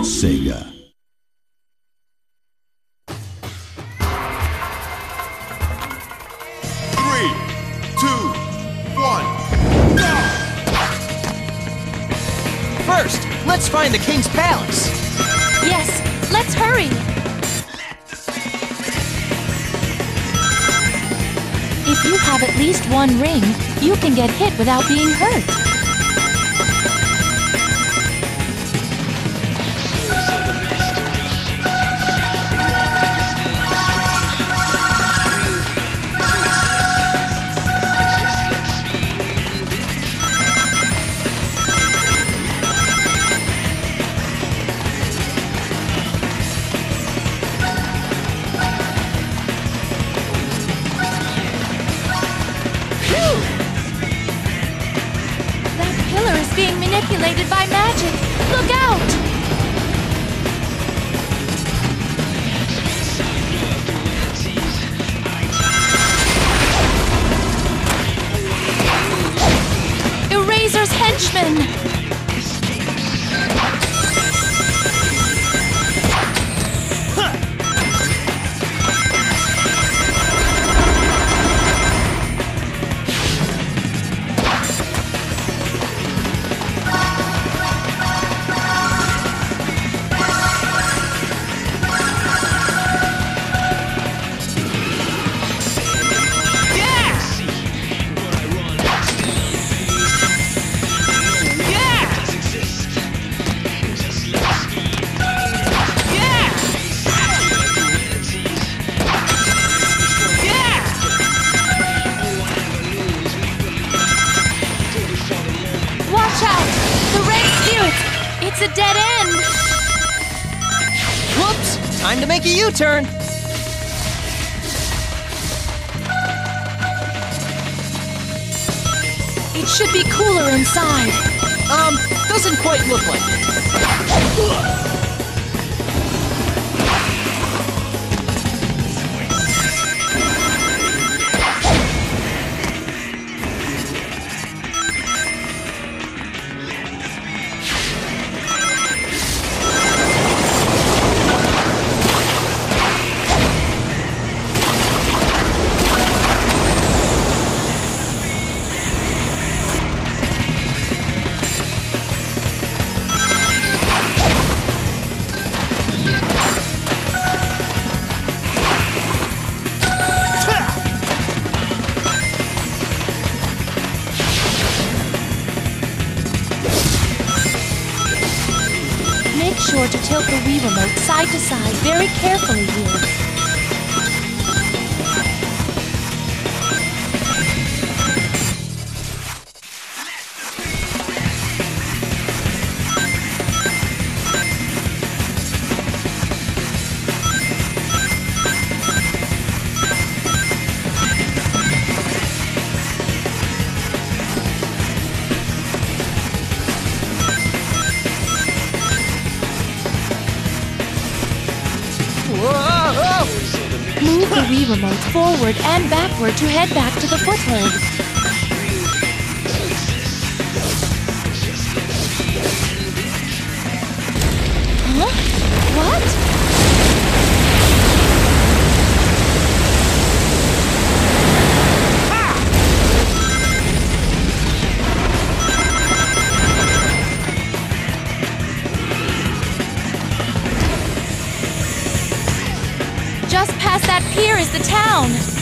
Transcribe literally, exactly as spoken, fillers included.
Sega. Three, two, one, go! First, let's find the king's palace. Yes, let's hurry. If you have at least one ring, you can get hit without being hurt. Being manipulated by magic. Look out! Eraser's henchman! It's a dead end! Whoops! Time to make a U-turn! It should be cooler inside. Um, doesn't quite look like it. Make sure to tilt the Wii remote side to side very carefully here. Move the Wii remote forward and backward to head back to the foothold. Huh? What? Just past that pier is the town.